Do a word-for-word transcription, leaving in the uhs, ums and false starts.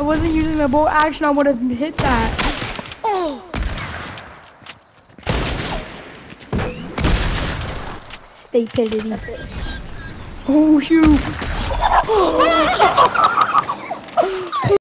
wasn't using the bolt action, I would have hit that. Oh. Stupidity. That's it. Oh shoot.